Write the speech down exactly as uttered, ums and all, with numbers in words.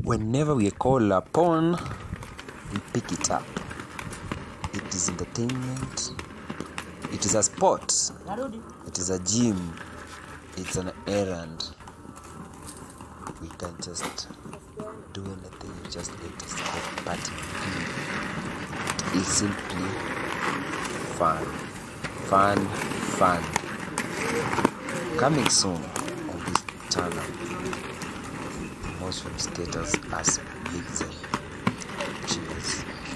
Whenever we call upon, we pick it up. It is entertainment. It is a sport. It is a gym. It's an errand. We can just do anything. You just let us get party. It is simply fun. Fun, fun. Coming soon on this channel. Mozfame skaters as Vixens. Cheers.